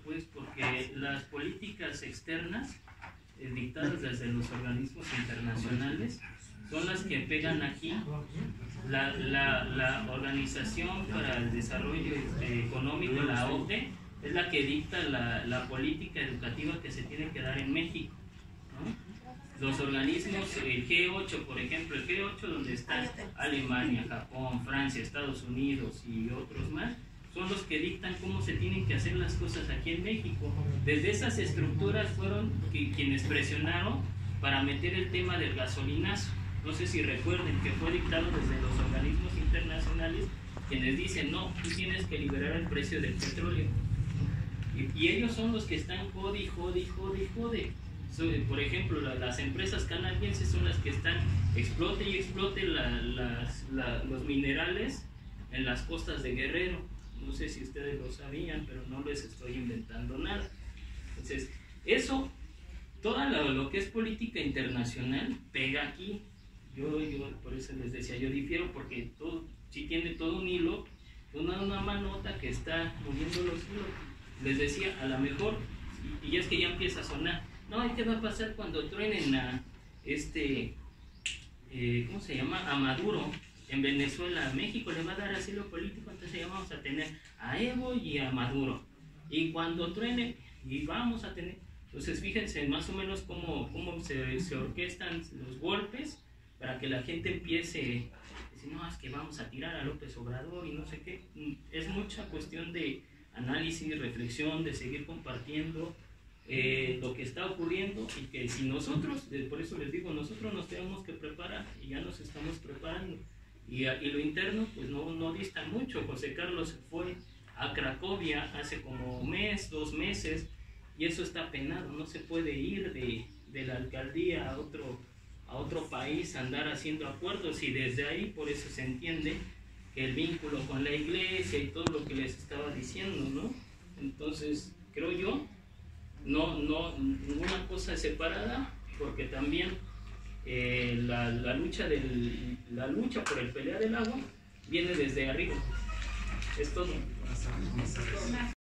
pues porque las políticas externas dictadas desde los organismos internacionales son las que pegan aquí. La Organización para el Desarrollo Económico, la OCDE, es la que dicta la política educativa que se tiene que dar en México, ¿no? Los organismos, el G8, por ejemplo, el G8 donde está Alemania, Japón, Francia, Estados Unidos y otros más, son los que dictan cómo se tienen que hacer las cosas aquí en México. Desde esas estructuras fueron quienes presionaron para meter el tema del gasolinazo. No sé si recuerden que fue dictado desde los organismos internacionales quienes dicen, no, tú tienes que liberar el precio del petróleo. Y ellos son los que están jode. Por ejemplo, las empresas canadienses son las que están explote y explote los minerales en las costas de Guerrero. No sé si ustedes lo sabían, pero no les estoy inventando nada. Entonces, eso, todo lo que es política internacional pega aquí. Yo por eso les decía, yo difiero porque todo, si tiene todo un hilo, una manota que está moviendo los hilos. Les decía, a lo mejor, y es que ya empieza a sonar, no, ¿qué va a pasar cuando truenen a ¿cómo se llama? A Maduro en Venezuela? México le va a dar asilo político, entonces ya vamos a tener a Evo y a Maduro. Y cuando truene, y vamos a tener, entonces fíjense más o menos cómo se orquestan los golpes para que la gente empiece a decir, no, es que vamos a tirar a López Obrador y no sé qué. Es mucha cuestión de análisis, reflexión, de seguir compartiendo lo que está ocurriendo, y que si nosotros, por eso les digo, nosotros nos tenemos que preparar y ya nos estamos preparando. Y lo interno, pues no dista mucho. José Carlos fue a Cracovia hace como un mes, 2 meses, y eso está penado. No se puede ir de la alcaldía a otro país, andar haciendo acuerdos, y desde ahí, por eso se entiende que el vínculo con la iglesia y todo lo que les estaba diciendo, ¿no? Entonces, creo yo, no ninguna cosa es separada, porque también la lucha por el pelea del agua viene desde arriba. Es todo.